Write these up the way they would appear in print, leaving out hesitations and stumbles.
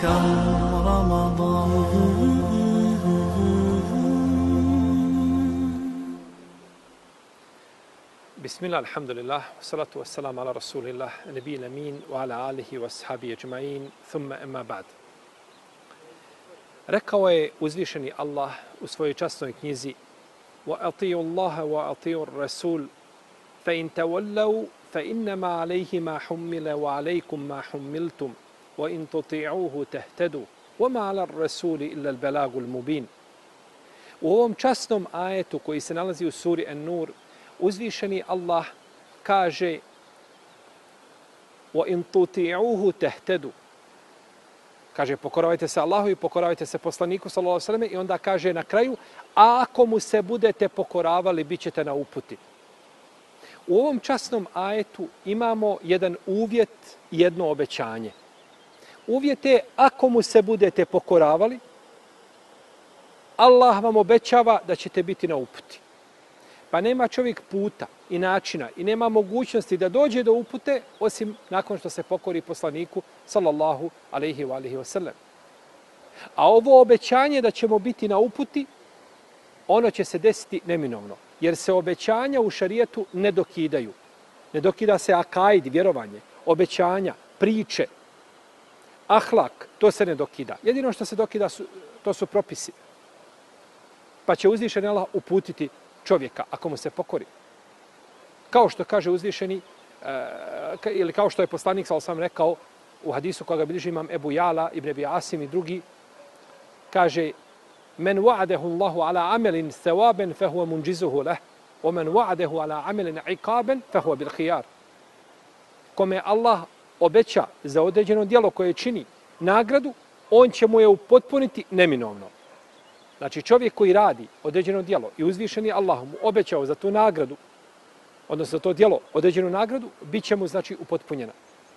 كم رمضان. بسم الله الحمد لله والصلاة والسلام على رسول الله نبي الأمين وعلى آله وأصحابه أجمعين ثم أما بعد. Rekao je uzvišeni Allah u svojoj časnoj knjizi: وَأَطِيعُوا اللَّهَ وَأَطِيعُوا الرَّسُولَ فَإِنْ تَوَلَّوْا فَإِنَّمَا عَلَيْهِ مَا حُمِّلَ وَعَلَيْكُمْ مَا حُمِّلْتُمْ وَإِنْ تُطِيعُوهُ تَهْتَدُوا وَمَا عَلَى الرَّسُولِ إِلَّا الْبَلَاغُ الْمُبِينُ. U ovom časnom ajetu koji se nalazi u suri An-Nur, uzvišeni Allah kaže: وَإِنْ تُطِيعُوهُ تَهْتَدُوا. Kaže, pokoravajte se Allahu i pokoravajte se poslaniku sallallahu alejhi ve selleme, i onda kaže na kraju: a ako mu se budete pokoravali, bit ćete na uputi. U ovom časnom ajetu imamo jedan uvjet i jedno obećanje. Uvjet je: ako mu se budete pokoravali, Allah vam obećava da ćete biti na uputi. Pa nema čovjek puta i načina i nema mogućnosti da dođe do upute osim nakon što se pokori poslaniku sallallahu alejhi ve sellem. A ovo obećanje da ćemo biti na uputi, ono će se desiti neminovno, jer se obećanja u šarijetu ne dokidaju. Ne dokida se akaid, vjerovanje, obećanja, priče, ahlak, to se ne dokida. Jedino što se dokida to su propisi. Pa će uzvišeni Allah uputiti čovjeka ako mu se pokori. Kao što kaže uzvišeni, ili kao što je poslanik sallallahu alejhi ve sellem rekao u hadisu koga bilježi imam Ebu Jala, Ibn Abi Asim i drugi, kaže: men wa'adahu Allahu ala amelin thawaban fahuwa munjizuhu lah, wa man wa'adahu ala amelin iqaban fahuwa bil khiyar. Kome Allah obeća za određeno djelo koje čini nagradu, on će mu je upotpuniti neminovno. Znači, čovjek koji radi određeno djelo i uzvišeni Allah mu obećao za tu nagradu, odnosno za to djelo određenu nagradu, bit će mu, znači, upotpunjena.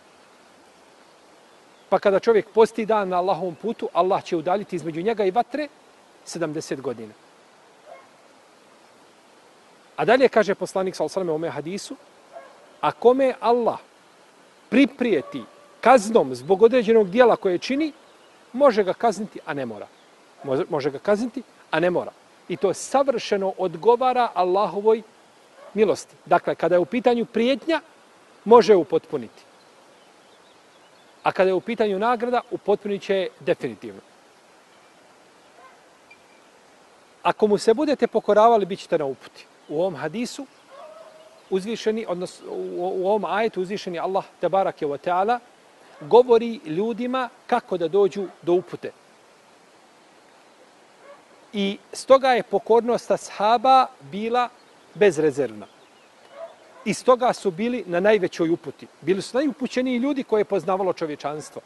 Pa kada čovjek posti dan na Allahovom putu, Allah će udaljiti između njega i vatre 70 godina. A dalje kaže poslanik sallallahu alejhi ve sellem u ome hadisu: a kome Allah priprijeti kaznom zbog određenog djela koje čini, može ga kazniti, a ne mora. Može ga kazniti, a ne mora. I to savršeno odgovara Allahovoj milosti. Dakle, kada je u pitanju prijetnja, može upotpuniti. A kada je u pitanju nagrada, upotpunit će je definitivno. Ako mu se budete pokoravali, bit ćete na uputi. U ovom hadisu uzvišeni, odnosno u ovom ajetu uzvišeni Allah tebarake ve taala govori ljudima kako da dođu do upute. I stoga je pokornost ashaba bila bezrezervna. I stoga su bili na najvećoj uputi. Bili su najupućeniji ljudi koje je poznavalo čovječanstvo.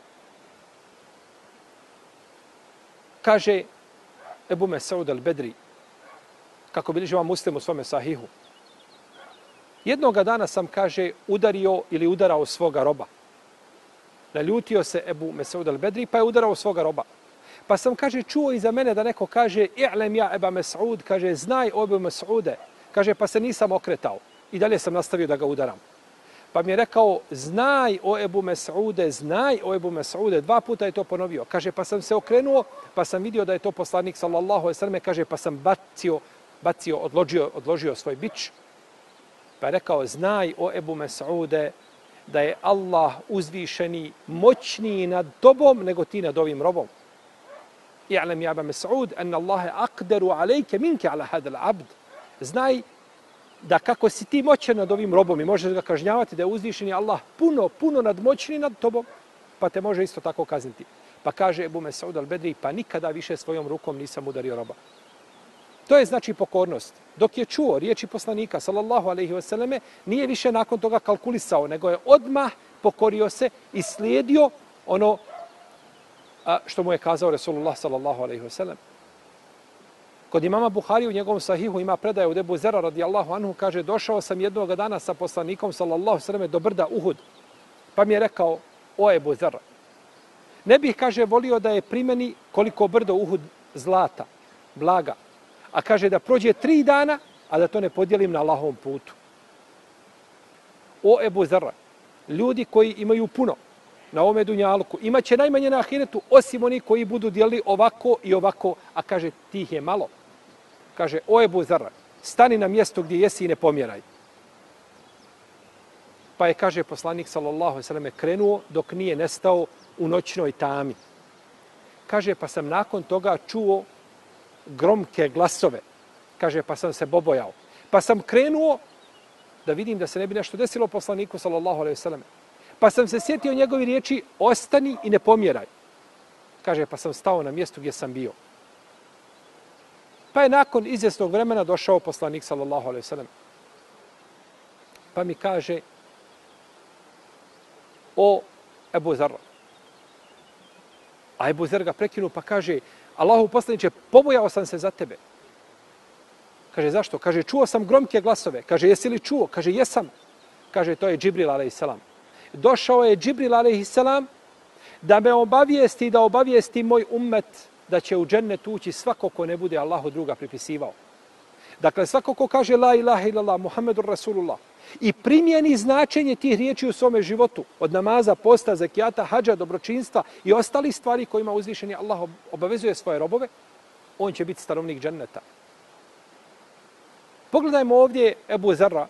Kaže Ebu Mes'ud al-Bedri, kako bilježi vam Muslim u svome sahihu: jednoga dana sam, kaže, udario ili udarao svoga roba. Naljutio se Ebu Mes'ud al-Bedri pa je udarao svoga roba. Pa sam, kaže, čuo iza mene da neko kaže: i'lem ja Eba Mes'ud, kaže, znaj o Ebu Mes'ude, kaže, pa se nisam okretao i dalje sam nastavio da ga udaram. Pa mi je rekao: znaj o Ebu Mes'ude, znaj o Ebu Mes'ude, 2 puta je to ponovio. Kaže, pa sam se okrenuo, pa sam vidio da je to poslanik sallallahu alejhi ve selleme, kaže, pa sam odložio svoj bič. Pa je rekao: znaj o Ebu Mes'ude da je Allah uzvišeni moćniji nad tobom nego ti nad ovim robom. i'lem ja Eba Mes'ud anna Allahe aqdaru alejke minke ala hadal abd. Znaj da kako si ti moćan nad ovim robom i možeš ga kažnjavati, da je uzvišeni Allah puno nadmoćniji nad tobom, pa te može isto tako kazniti. Pa kaže Ebu Mes'ud al-Bedri: pa nikada više svojom rukom nisam udario roba. To je, znači, pokornost. Dok je čuo riječi poslanika sallallahu alejhi ve selleme, nije više nakon toga kalkulisao, nego je odmah pokorio se i slijedio ono što mu je kazao Resulullah sallallahu alejhi ve sellem. Kod imama Buhari u njegovom sahihu ima predaje od Ebu Zera radijallahu anhu, kaže: došao sam jednog dana sa poslanikom sallallahu alejhi ve selleme do brda Uhud. Pa mi je rekao: o Ebu Zer, ne bih, kaže, volio da je pri meni koliko brdo Uhud zlata, blaga, a kaže da prođe 3 dana, a da to ne podijelim na Allahovom putu. O Ebu Zer, ljudi koji imaju puno, na ovome dunjaluku. Imaće najmanje na ahiretu, osim oni koji budu dijelili ovako i ovako, a kaže, tih je malo. Kaže, o Ebu Zar, stani na mjesto gdje jesi i ne pomjeraj. Pa je, kaže poslanik, sallallahu alejhi ve selleme, krenuo dok nije nestao u noćnoj tami. Kaže, pa sam nakon toga čuo gromke glasove. Kaže, pa sam se bobojao. Pa sam krenuo da vidim da se ne bi nešto desilo poslaniku, sallallahu alejhi ve selleme. Pa sam se sjetio njegovi riječi, ostani i ne pomjeraj. Kaže, pa sam stao na mjestu gdje sam bio. Pa je nakon izvjesnog vremena došao poslanik, sallallahu alejhi ve sellem. Pa mi kaže, o Ebu Zar. A Ebu Zar ga prekinu pa kaže, Allahu poslaniče, pobojao sam se za tebe. Kaže, zašto? Kaže, čuo sam gromke glasove. Kaže, jesi li čuo? Kaže, jesam. Kaže, to je Džibril alejselam. Došao je Džibril alejselam da me obavijesti, da obavijesti moj ummet da će u džennet ući svako ko ne bude Allahu druga pripisivao. Dakle, svako ko kaže la ilaha illallah, Muhammedur Rasulullah i primjeni značenje tih riječi u svome životu, od namaza, posta, zekijata, hadža, dobročinstva i ostali stvari kojima uzvišeni Allah obavezuje svoje robove, on će biti stanovnik dženneta. Pogledajmo ovdje Ebu Zarra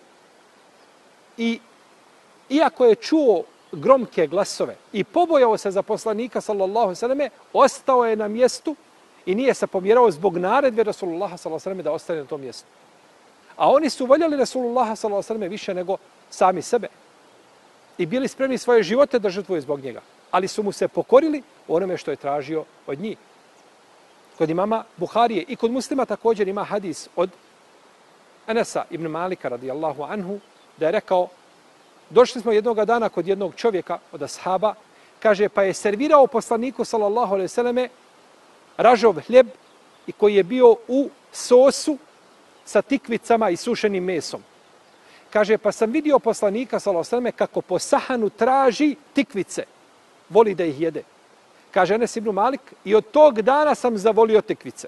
i iako je čuo gromke glasove i pobojao se za poslanika, sallallahu alejhi ve selleme, ostao je na mjestu i nije se pomjerao zbog naredbe Rasulullaha, sallallahu alejhi ve selleme, da ostane na tom mjestu. A oni su voljeli Rasulullaha, sallallahu alejhi ve selleme, više nego sami sebe. I bili spremni svoje živote da žrtvuju zbog njega. Ali su mu se pokorili onome što je tražio od njih. Kod imama Buharije i kod Muslima također ima hadis od Enesa ibn Malika radijallahu anhu, da je rekao, došli smo jednoga dana kod jednog čovjeka od ashaba, kaže, pa je servirao poslaniku, sallallahu alejhi ve selleme, ražov hljeb i koji je bio u sosu sa tikvicama i sušenim mesom. Kaže, pa sam vidio poslanika, sallallahu alejhi ve selleme, kako po sahanu traži tikvice, voli da ih jede. Kaže Enes ibn Malik, i od tog dana sam zavolio tikvice.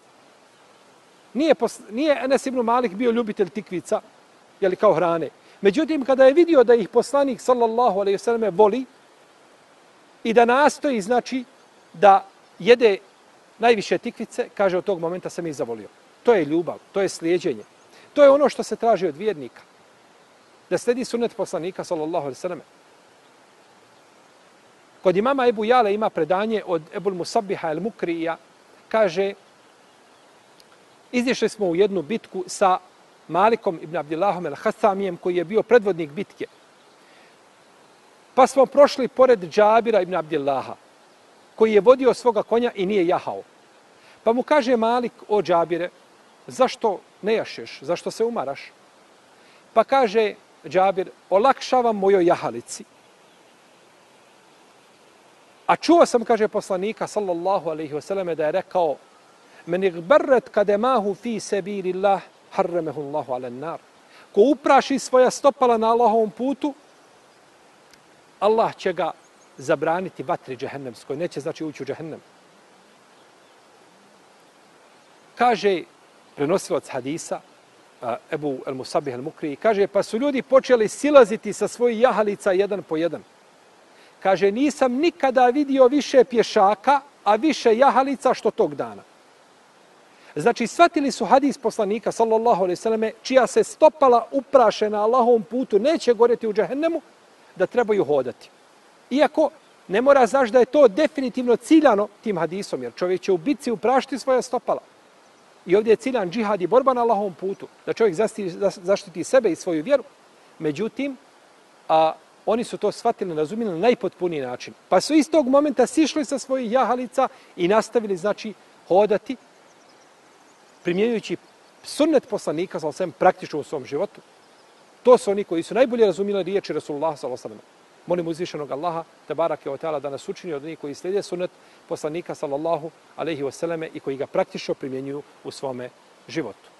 Nije Enes ibn Malik bio ljubitelj tikvica, jeli kao hrane. Međutim, kada je vidio da ih poslanik, sallallahu alejhi ve selleme, voli i da nastoji, znači, da jede najviše tikvice, kaže, od tog momenta sam ih zavolio. To je ljubav, to je slijeđenje. To je ono što se traži od vjernika. Da sledi sunnet poslanika, sallallahu alejhi ve selleme. Kod imama Ebu Jale ima predanje od Ebul Musabbiha el-Mukrija, kaže, izišli smo u jednu bitku sa Malikom ibn Abdillahom el-Hasamijem, koji je bio predvodnik bitke. Pa smo prošli pored Džabira ibn Abdillaha, koji je vodio svoga konja i nije jahao. Pa mu kaže Malik, o Džabire, zašto ne jašeš, zašto se umaraš? Pa kaže Džabir, olakšavam mojoj jahalici. A čuo sam, kaže poslanika, sallallahu alejhi ve selleme, da je rekao, men igbarrat kademahu fi sabilillah harramahu Allahu ala nar. Ko upraši svoja stopala na Allahovom putu, Allah će ga zabraniti vatri džehennemskoj, neće znači ući u džehennem. Kaže prenosilac hadisa Ebu el-Musabih el-Mukri, kaže, pa su ljudi počeli silaziti sa svojih jahalica jedan po jedan. Kaže, nisam nikada vidio više pješaka, a više jahalica što tog dana. Znači, shvatili su hadis poslanika, sallallahu alejhi ve selleme, čija se stopala upraše na Allahovom putu neće gorjeti u džehennemu, da trebaju hodati. Iako ne mora znaš da je to definitivno ciljano tim hadisom, jer čovjek će u bitci uprašiti svoja stopala. I ovdje je ciljan džihad i borba na Allahovom putu, da čovjek zaštiti sebe i svoju vjeru. Međutim, oni su to shvatili, razumili na najpotpuniji način. Pa su iz tog momenta sišli sa svojih jahalica i nastavili, znači, hodati, primjenjujući sunnet poslanika, sallallahu alejhi ve sellem, praktično u svom životu. To su oni koji su najbolje razumjeli riječi Rasulullah, sallallahu alejhi ve sellem. Molim uzvišenog Allaha, tebarake ve teala, da nas učini od onih koji slijede sunnet poslanika, sallallahu alejhi ve selleme, i koji ga praktično primjenjuju u svome životu.